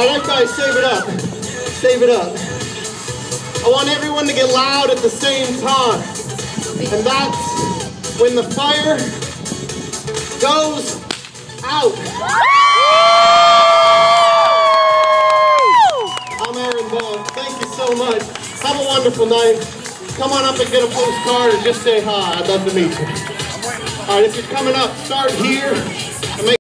right, guys, save it up. Save it up. I want everyone to get loud at the same time. And that's when the fire goes out. I'm Aaron Bonk. Thank you so much. Have a wonderful night. Come on up and get a postcard and just say hi. I'd love to meet you. All right, if you're coming up, start here.